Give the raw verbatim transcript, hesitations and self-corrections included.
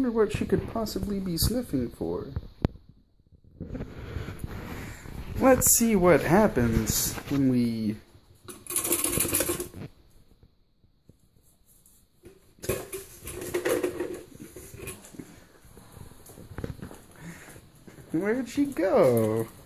wonder what she could possibly be sniffing for. Let's see what happens when we... Where'd she go?